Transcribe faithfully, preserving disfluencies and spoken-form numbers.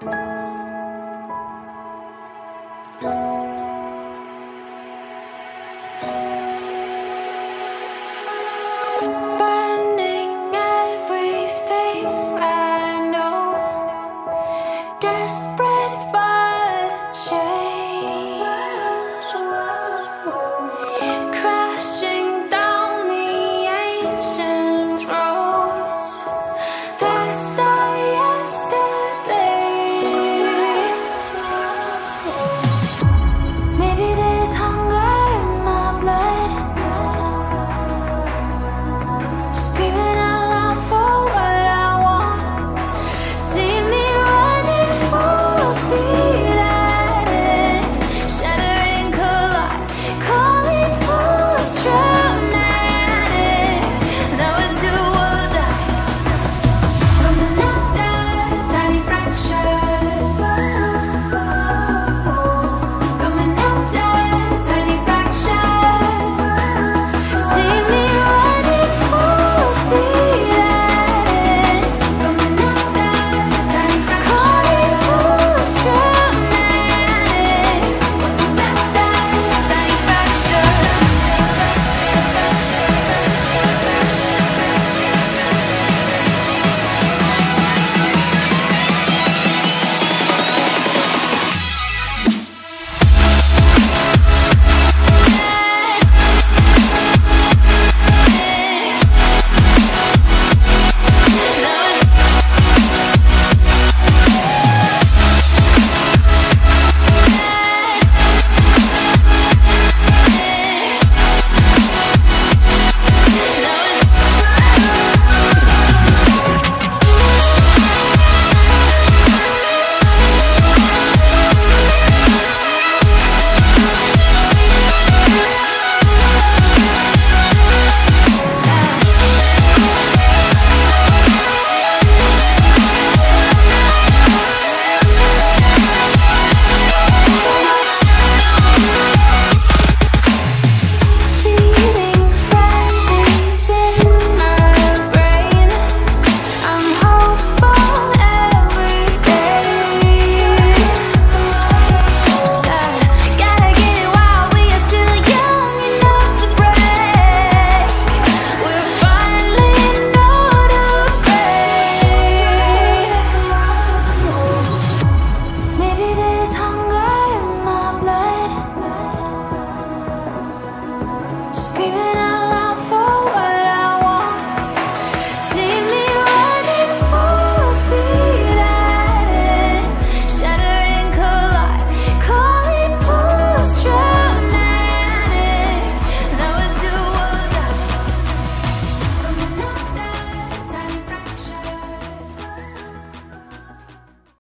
Burning everything I know, desperate for change, crashing down the ancient roads past our yesterday. Maybe there's hunger in my blood, screaming out loud for what I want. See me running full speed at it, shattering collide, calling post-traumatic. Now it's do or die. Coming after tiny fractures, coming after tiny fractures. See me running full speed at it, coming after tiny fractures, calling post-traumatic. After tiny fractures. Feeding frenzies in my brain, I'm hopeful every day. Gotta get it while we are still young enough to break. We're finally not afraid. Maybe there's hunger in my blood, screaming